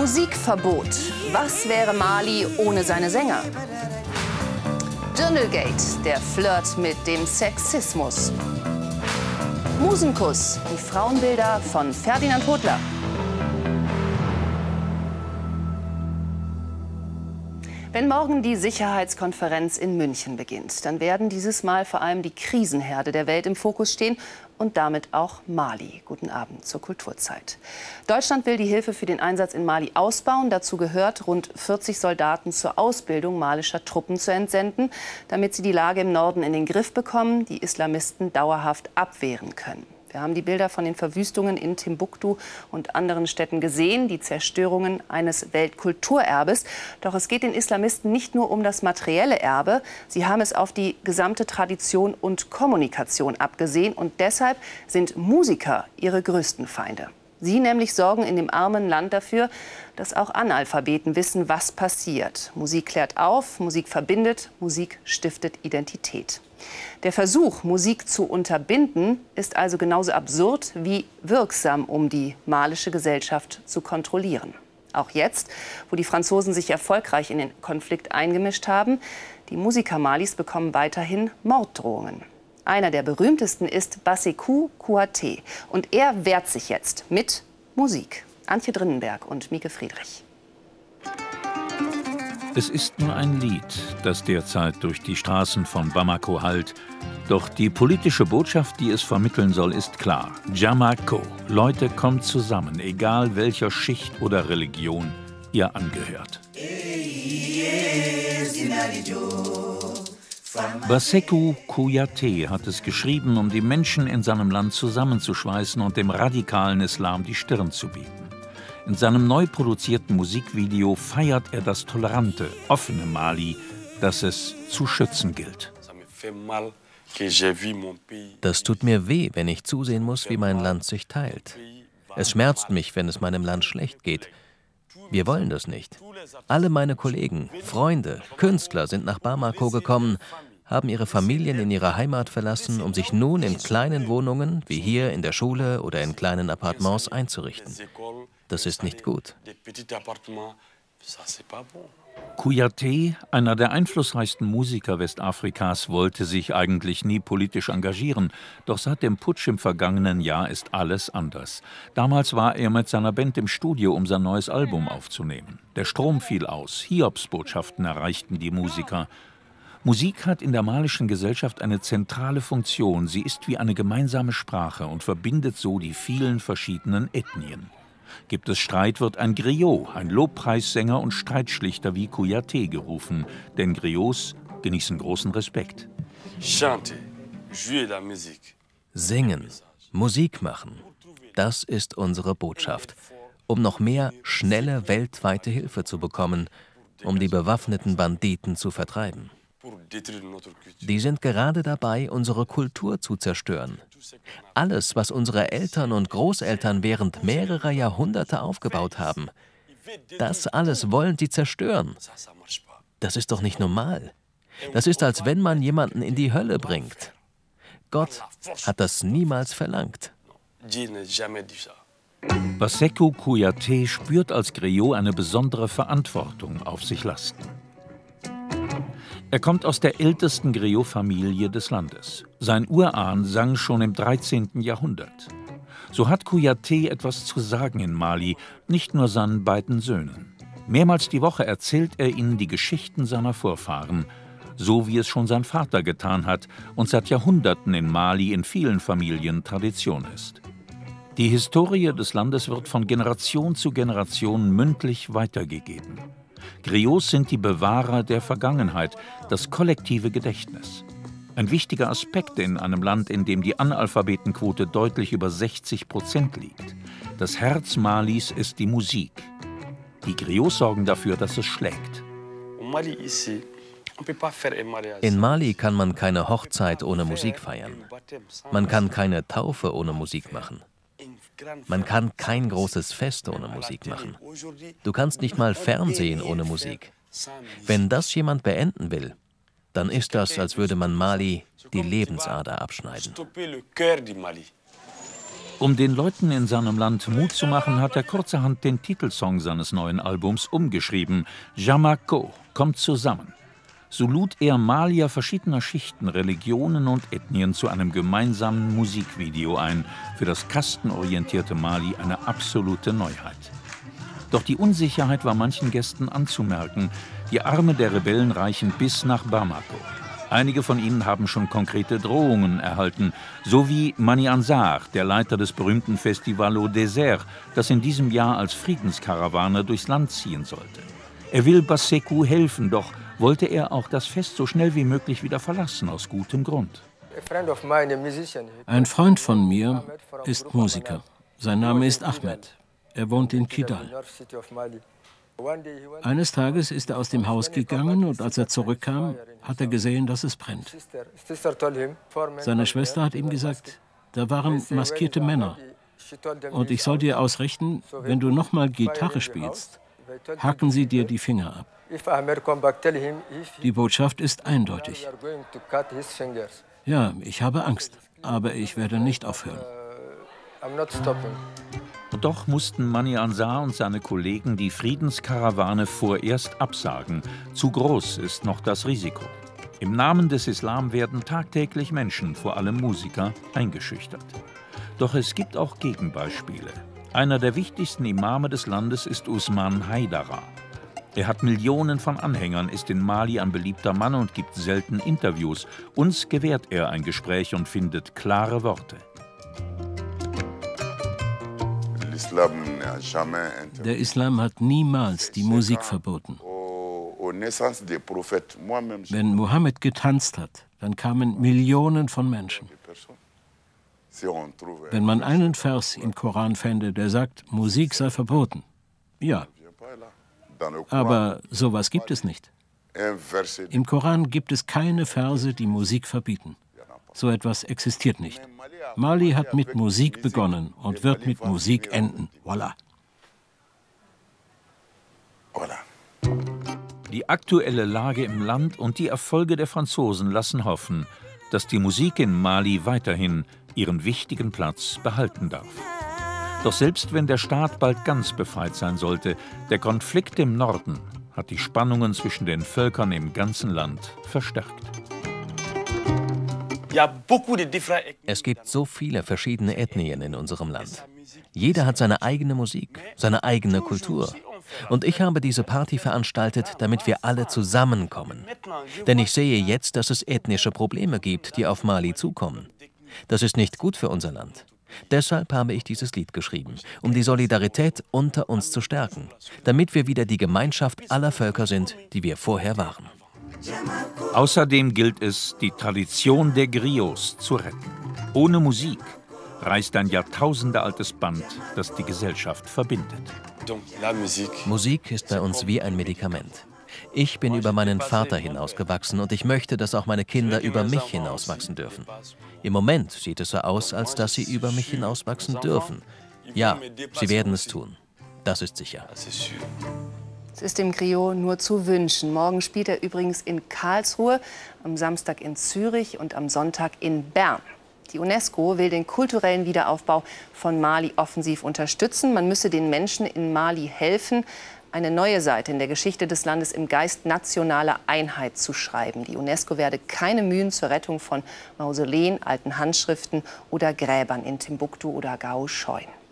Musikverbot. Was wäre Mali ohne seine Sänger? Dirndlgate, der Flirt mit dem Sexismus. Musenkuss, die Frauenbilder von Ferdinand Hodler. Wenn morgen die Sicherheitskonferenz in München beginnt, dann werden dieses Mal vor allem die Krisenherde der Welt im Fokus stehen und damit auch Mali. Guten Abend zur Kulturzeit. Deutschland will die Hilfe für den Einsatz in Mali ausbauen. Dazu gehört, rund 40 Soldaten zur Ausbildung malischer Truppen zu entsenden, damit sie die Lage im Norden in den Griff bekommen, die Islamisten dauerhaft abwehren können. Wir haben die Bilder von den Verwüstungen in Timbuktu und anderen Städten gesehen, die Zerstörungen eines Weltkulturerbes. Doch es geht den Islamisten nicht nur um das materielle Erbe. Sie haben es auf die gesamte Tradition und Kommunikation abgesehen. Und deshalb sind Musiker ihre größten Feinde. Sie nämlich sorgen in dem armen Land dafür, dass auch Analphabeten wissen, was passiert. Musik klärt auf, Musik verbindet, Musik stiftet Identität. Der Versuch, Musik zu unterbinden, ist also genauso absurd wie wirksam, um die malische Gesellschaft zu kontrollieren. Auch jetzt, wo die Franzosen sich erfolgreich in den Konflikt eingemischt haben, die Musiker Malis bekommen weiterhin Morddrohungen. Einer der berühmtesten ist Bassekou Kouyaté. Und er wehrt sich jetzt mit Musik. Antje Drinnenberg und Mieke Friedrich. Es ist nur ein Lied, das derzeit durch die Straßen von Bamako hallt. Doch die politische Botschaft, die es vermitteln soll, ist klar. Jamako. Leute, kommt zusammen, egal welcher Schicht oder Religion ihr angehört. Bassekou Kouyaté hat es geschrieben, um die Menschen in seinem Land zusammenzuschweißen und dem radikalen Islam die Stirn zu bieten. In seinem neu produzierten Musikvideo feiert er das tolerante, offene Mali, das es zu schützen gilt. Das tut mir weh, wenn ich zusehen muss, wie mein Land sich teilt. Es schmerzt mich, wenn es meinem Land schlecht geht. Wir wollen das nicht. Alle meine Kollegen, Freunde, Künstler sind nach Bamako gekommen, haben ihre Familien in ihrer Heimat verlassen, um sich nun in kleinen Wohnungen, wie hier in der Schule oder in kleinen Appartements einzurichten. Das ist nicht gut. Kouyaté, einer der einflussreichsten Musiker Westafrikas, wollte sich eigentlich nie politisch engagieren. Doch seit dem Putsch im vergangenen Jahr ist alles anders. Damals war er mit seiner Band im Studio, um sein neues Album aufzunehmen. Der Strom fiel aus, Hiobsbotschaften erreichten die Musiker. Musik hat in der malischen Gesellschaft eine zentrale Funktion. Sie ist wie eine gemeinsame Sprache und verbindet so die vielen verschiedenen Ethnien. Gibt es Streit, wird ein Griot, ein Lobpreissänger und Streitschlichter wie Kouyaté gerufen. Denn Griots genießen großen Respekt. Singen, Musik machen, das ist unsere Botschaft. Um noch mehr schnelle weltweite Hilfe zu bekommen, um die bewaffneten Banditen zu vertreiben. Die sind gerade dabei, unsere Kultur zu zerstören. Alles, was unsere Eltern und Großeltern während mehrerer Jahrhunderte aufgebaut haben, das alles wollen sie zerstören. Das ist doch nicht normal. Das ist, als wenn man jemanden in die Hölle bringt. Gott hat das niemals verlangt. Bassekou Kouyaté spürt als Griot eine besondere Verantwortung auf sich lasten. Er kommt aus der ältesten Griot-Familie des Landes. Sein Urahn sang schon im 13. Jahrhundert. So hat Kouyaté etwas zu sagen in Mali, nicht nur seinen beiden Söhnen. Mehrmals die Woche erzählt er ihnen die Geschichten seiner Vorfahren, so wie es schon sein Vater getan hat und seit Jahrhunderten in Mali in vielen Familien Tradition ist. Die Historie des Landes wird von Generation zu Generation mündlich weitergegeben. Griots sind die Bewahrer der Vergangenheit, das kollektive Gedächtnis. Ein wichtiger Aspekt in einem Land, in dem die Analphabetenquote deutlich über 60% liegt. Das Herz Malis ist die Musik. Die Griots sorgen dafür, dass es schlägt. In Mali kann man keine Hochzeit ohne Musik feiern. Man kann keine Taufe ohne Musik machen. Man kann kein großes Fest ohne Musik machen. Du kannst nicht mal Fernsehen ohne Musik. Wenn das jemand beenden will, dann ist das, als würde man Mali die Lebensader abschneiden. Um den Leuten in seinem Land Mut zu machen, hat er kurzerhand den Titelsong seines neuen Albums umgeschrieben. Jamako, kommt zusammen. So lud er Malier verschiedener Schichten, Religionen und Ethnien zu einem gemeinsamen Musikvideo ein. Für das kastenorientierte Mali eine absolute Neuheit. Doch die Unsicherheit war manchen Gästen anzumerken. Die Arme der Rebellen reichen bis nach Bamako. Einige von ihnen haben schon konkrete Drohungen erhalten, so wie Mani Ansar, der Leiter des berühmten Festival au Désert, das in diesem Jahr als Friedenskarawane durchs Land ziehen sollte. Er will Bassekou helfen, doch wollte er auch das Fest so schnell wie möglich wieder verlassen, aus gutem Grund. Ein Freund von mir ist Musiker. Sein Name ist Ahmed. Er wohnt in Kidal. Eines Tages ist er aus dem Haus gegangen und als er zurückkam, hat er gesehen, dass es brennt. Seine Schwester hat ihm gesagt, da waren maskierte Männer. Und ich soll dir ausrichten, wenn du nochmal Gitarre spielst, hacken sie dir die Finger ab. Die Botschaft ist eindeutig. Ja, ich habe Angst, aber ich werde nicht aufhören. Doch mussten Mani Ansar und seine Kollegen die Friedenskarawane vorerst absagen. Zu groß ist noch das Risiko. Im Namen des Islam werden tagtäglich Menschen, vor allem Musiker, eingeschüchtert. Doch es gibt auch Gegenbeispiele. Einer der wichtigsten Imame des Landes ist Usman Haidara. Er hat Millionen von Anhängern, ist in Mali ein beliebter Mann und gibt selten Interviews. Uns gewährt er ein Gespräch und findet klare Worte. Der Islam hat niemals die Musik verboten. Wenn Mohammed getanzt hat, dann kamen Millionen von Menschen. Wenn man einen Vers im Koran fände, der sagt, Musik sei verboten, ja. Aber sowas gibt es nicht. Im Koran gibt es keine Verse, die Musik verbieten. So etwas existiert nicht. Mali hat mit Musik begonnen und wird mit Musik enden. Voilà. Die aktuelle Lage im Land und die Erfolge der Franzosen lassen hoffen, dass die Musik in Mali weiterhin ihren wichtigen Platz behalten darf. Doch selbst wenn der Staat bald ganz befreit sein sollte, der Konflikt im Norden hat die Spannungen zwischen den Völkern im ganzen Land verstärkt. Es gibt so viele verschiedene Ethnien in unserem Land. Jeder hat seine eigene Musik, seine eigene Kultur. Und ich habe diese Party veranstaltet, damit wir alle zusammenkommen. Denn ich sehe jetzt, dass es ethnische Probleme gibt, die auf Mali zukommen. Das ist nicht gut für unser Land. Deshalb habe ich dieses Lied geschrieben, um die Solidarität unter uns zu stärken, damit wir wieder die Gemeinschaft aller Völker sind, die wir vorher waren. Außerdem gilt es, die Tradition der Griots zu retten. Ohne Musik reißt ein jahrtausendealtes Band, das die Gesellschaft verbindet. Musik ist bei uns wie ein Medikament. Ich bin über meinen Vater hinausgewachsen und ich möchte, dass auch meine Kinder über mich hinauswachsen dürfen. Im Moment sieht es so aus, als dass sie über mich hinauswachsen dürfen. Ja, sie werden es tun. Das ist sicher. Es ist dem Griot nur zu wünschen. Morgen spielt er übrigens in Karlsruhe, am Samstag in Zürich und am Sonntag in Bern. Die UNESCO will den kulturellen Wiederaufbau von Mali offensiv unterstützen. Man müsse den Menschen in Mali helfen, eine neue Seite in der Geschichte des Landes im Geist nationaler Einheit zu schreiben. Die UNESCO werde keine Mühen zur Rettung von Mausoleen, alten Handschriften oder Gräbern in Timbuktu oder Gao scheuen.